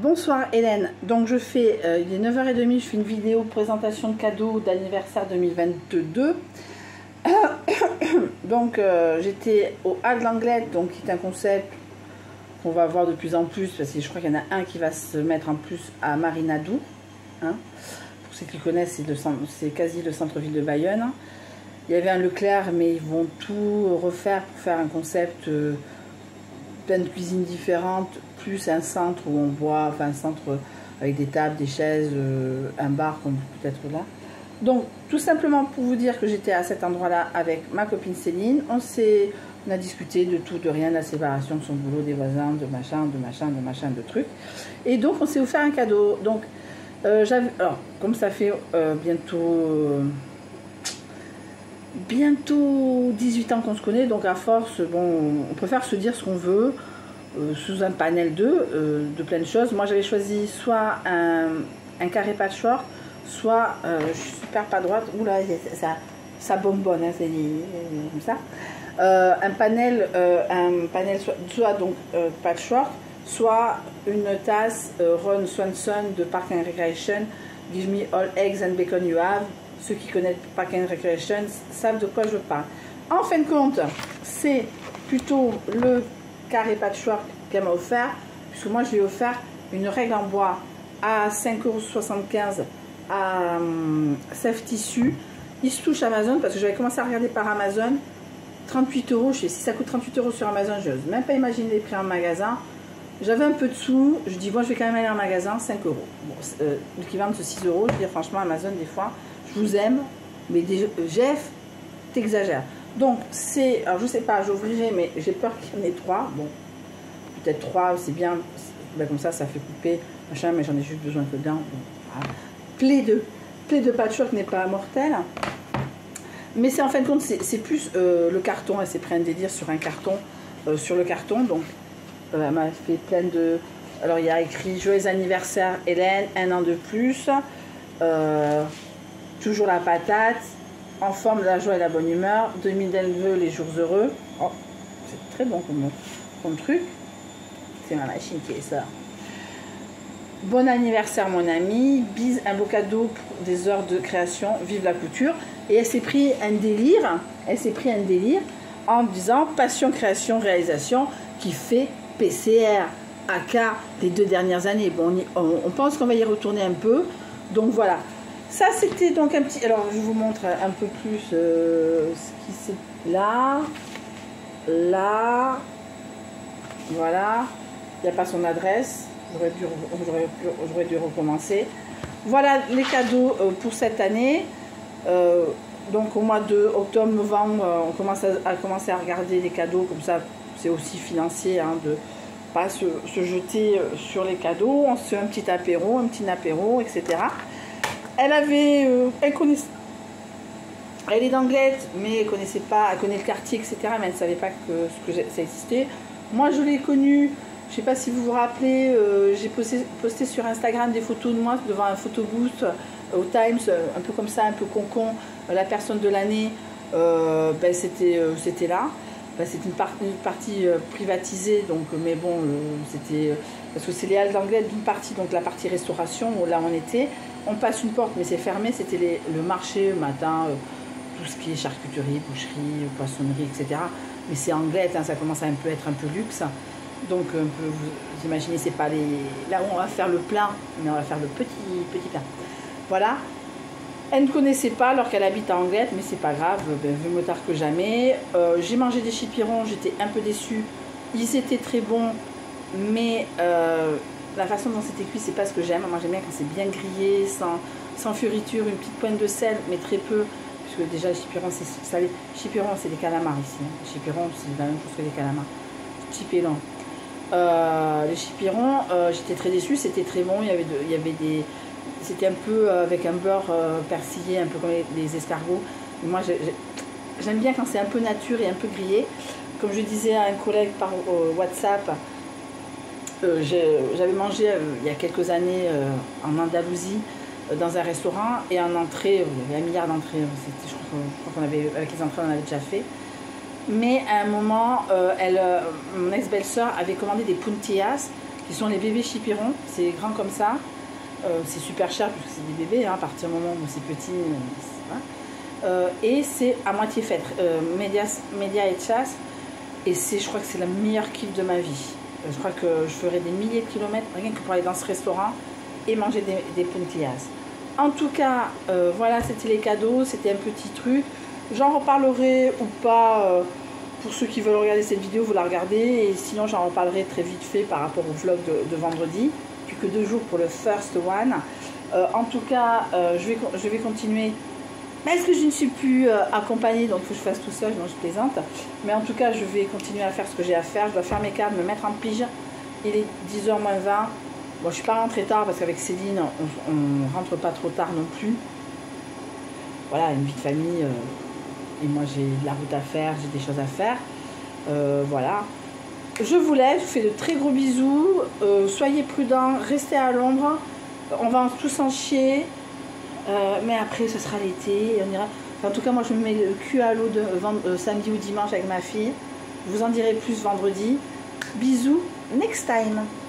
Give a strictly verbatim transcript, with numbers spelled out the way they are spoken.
Bonsoir Hélène, donc je fais, euh, il est neuf heures trente, je fais une vidéo présentation de cadeaux d'anniversaire deux mille vingt-deux. Donc euh, j'étais au Hall d'Anglet, donc qui est un concept qu'on va voir de plus en plus, parce que je crois qu'il y en a un qui va se mettre en plus à Marinadou. Hein. Pour ceux qui connaissent, c'est quasi le centre-ville de Bayonne. Il y avait un Leclerc, mais ils vont tout refaire pour faire un concept, euh, plein de cuisines différentes, plus un centre où on boit, enfin un centre avec des tables, des chaises, euh, un bar comme peut-être là. Donc tout simplement pour vous dire que j'étais à cet endroit-là avec ma copine Céline, on s'est, on a discuté de tout, de rien, de la séparation de son boulot, des voisins, de machin, de machin, de machin, de trucs. Et donc on s'est offert un cadeau. Donc euh, j'avais, alors comme ça fait euh, bientôt euh, bientôt dix-huit ans qu'on se connaît, donc à force, bon, on préfère se dire ce qu'on veut. Euh, sous un panel de, euh, de plein de choses. Moi j'avais choisi soit un, un carré patchwork, soit, euh, je suis super pas droite, oula, ça, ça bonbonne, hein, c'est comme ça, euh, un panel, euh, un panel soit, soit donc euh, patchwork, soit une tasse euh, Ron Swanson de Park and Recreation, Give me all eggs and bacon you have. Ceux qui connaissent Park and Recreation savent de quoi je parle. En fin de compte, c'est plutôt le carré patchwork qu'elle m'a offert, puisque moi je lui ai offert une règle en bois à cinq euros soixante-quinze à um, Sève Tissu. Il se touche Amazon parce que j'avais commencé à regarder par Amazon. Trente-huit euros, je sais, si ça coûte trente-huit euros sur Amazon, je n'ose même pas imaginer les prix en magasin. J'avais un peu de sous, je dis bon, je vais quand même aller en magasin, cinq euros. Bon, euh, l'équivalent de six euros, je veux dire franchement Amazon des fois, je vous aime, mais des, Jeff, t'exagères. Donc c'est, alors je sais pas, j'ouvrirai, mais j'ai peur qu'il y en ait trois. Bon, peut-être trois, c'est bien, ben comme ça, ça fait couper, machin, mais j'en ai juste besoin que d'un. Bon, voilà. Plaie de, plaie de patchwork n'est pas mortel, mais c'est en fin de compte, c'est plus euh, le carton. Elle s'est pris un délire sur un carton, euh, sur le carton. Donc, euh, elle m'a fait plein de. Alors il y a écrit joyeux anniversaire Hélène, un an de plus, euh, toujours la patate. En forme de la joie et la bonne humeur, deux mille vœux les jours heureux. Oh, c'est très bon comme, comme truc. C'est ma machine qui est ça. Bon anniversaire mon ami, bise, un beau cadeau pour des heures de création, vive la couture. Et elle s'est pris un délire, elle s'est pris un délire en disant passion, création, réalisation qui fait P C R, A K les deux dernières années. Bon, on, y, on, on pense qu'on va y retourner un peu, donc voilà. Ça, c'était donc un petit... Alors, je vous montre un peu plus euh, ce qui c'est là. Là. Voilà. Il n'y a pas son adresse. J'aurais dû, j'aurais dû recommencer. Voilà les cadeaux euh, pour cette année. Euh, donc, au mois de octobre, novembre, euh, on commence à, à commencer à regarder les cadeaux. Comme ça, c'est aussi financier hein, de ne pas se, se jeter sur les cadeaux. On se fait un petit apéro, un petit apéro, et cetera. Elle avait, euh, elle connaissait, elle est d'Anglette, mais elle connaissait pas, elle connaît le quartier, et cetera. Mais elle ne savait pas que, que ça existait. Moi, je l'ai connue, je ne sais pas si vous vous rappelez, euh, j'ai posté, posté sur Instagram des photos de moi devant un photobooth euh, au Times, euh, un peu comme ça, un peu concon, euh, la personne de l'année, euh, ben, c'était euh, c'était là. Ben, c'était une, par une partie euh, privatisée, donc, mais bon, euh, c'était, euh, parce que c'est les Halles d'Anglette d'une partie, donc la partie restauration, où là on était. On passe une porte, mais c'est fermé. C'était le marché le matin, euh, tout ce qui est charcuterie, boucherie, poissonnerie, et cetera. Mais c'est Anglette, hein, ça commence à un peu être un peu luxe. Donc, un peu, vous imaginez, c'est pas les. Là où on va faire le plein, mais on va faire le petit, petit plein. Voilà. Elle ne connaissait pas alors qu'elle habite à Anglette, mais c'est pas grave, ben, mieux vaut tard que jamais. Euh, J'ai mangé des chipirons, j'étais un peu déçue. Ils étaient très bons, mais. Euh, La façon dont c'était cuit, c'est pas ce que j'aime. Moi, j'aime bien quand c'est bien grillé, sans, sans fioriture, une petite pointe de sel, mais très peu. Puisque déjà, les chipirons, c'est salé. Chipirons, c'est des calamars ici. Hein. Les chipirons, c'est la même chose que les calamars. Chipirons. Euh, les chipirons, euh, j'étais très déçue. C'était très bon. Il y avait, de, il y avait des... C'était un peu euh, avec un beurre euh, persillé, un peu comme les, les escargots. Et moi, j'aime bien quand c'est un peu nature et un peu grillé. Comme je disais à un collègue par euh, WhatsApp, Euh, j'avais mangé euh, il y a quelques années euh, en Andalousie euh, dans un restaurant et en entrée, euh, il y avait un milliard d'entrées, je crois qu'on avait, avec les entrées on avait déjà fait, mais à un moment euh, elle, euh, mon ex-belle-sœur avait commandé des puntillas qui qui sont les bébés chipirons. C'est grand comme ça. Euh, c'est super cher puisque c'est des bébés, hein, à partir du moment où c'est petit. Euh, euh, et c'est à moitié feutre, euh, média, média et chasse. Et c'est, je crois que c'est la meilleure kiff de ma vie. Euh, je crois que je ferai des milliers de kilomètres rien que pour aller dans ce restaurant et manger des, des puntillas. En tout cas, euh, voilà, c'était les cadeaux, c'était un petit truc. J'en reparlerai ou pas, euh, pour ceux qui veulent regarder cette vidéo, vous la regardez. Et sinon, j'en reparlerai très vite fait par rapport au vlog de, de vendredi. Plus que deux jours pour le first one. Euh, en tout cas, euh, je, vais, je vais continuer. Parce que je ne suis plus euh, accompagnée, donc il faut que je fasse tout seul, donc je plaisante. Mais en tout cas, je vais continuer à faire ce que j'ai à faire. Je dois faire mes cartes, me mettre en pige. Il est dix heures moins vingt. Bon, je suis pas rentrée tard parce qu'avec Céline, on, on rentre pas trop tard non plus. Voilà, une vie de famille. Euh, et moi, j'ai de la route à faire, j'ai des choses à faire. Euh, voilà. Je vous laisse, je vous fais de très gros bisous. Euh, soyez prudents, restez à l'ombre. On va tous en chier. Euh, mais après, ce sera l'été. On ira... Enfin, en tout cas, moi, je me mets le cul à l'eau de euh, samedi ou dimanche avec ma fille. Je vous en dirai plus vendredi. Bisous, next time.